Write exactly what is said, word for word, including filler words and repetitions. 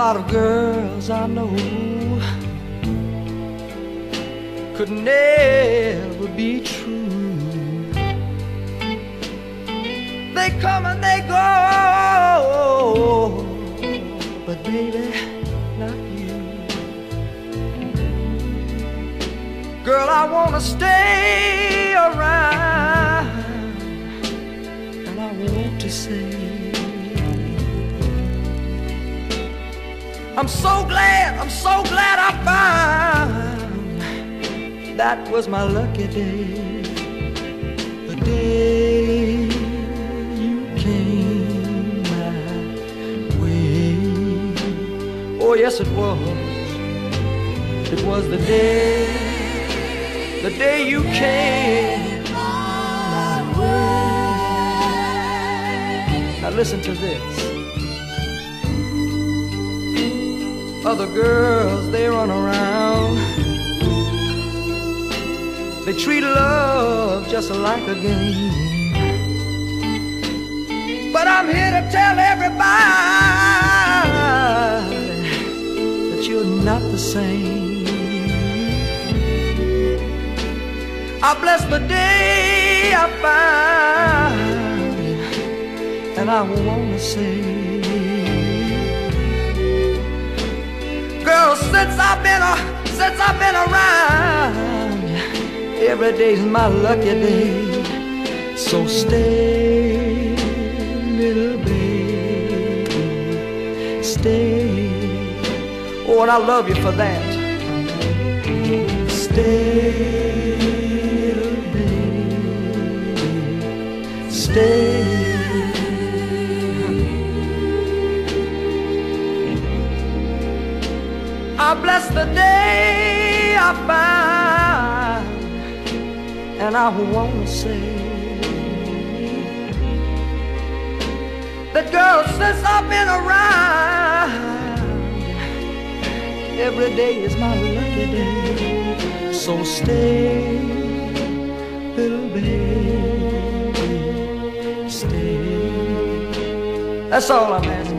lot of girls I know could never be true. They come and they go, but baby, not you. Girl, I wanna stay around, and I want to say I'm so glad, I'm so glad I found that was my lucky day, the day you came my way. Oh yes, it was. It was the day, the day you came my way. Now listen to this. Other girls, they run around, they treat love just like a game. But I'm here to tell everybody that you're not the same. I bless the day I found you, and I wanna say, girl, since I've been a, since I've been around, every day's my lucky day. So stay, little baby, stay. Oh, and I love you for that. Stay, little baby, stay. I bless the day I found, and I wanna say that, girl, since I've been around, every day is my lucky day. So stay, little baby, stay. That's all I'm asking.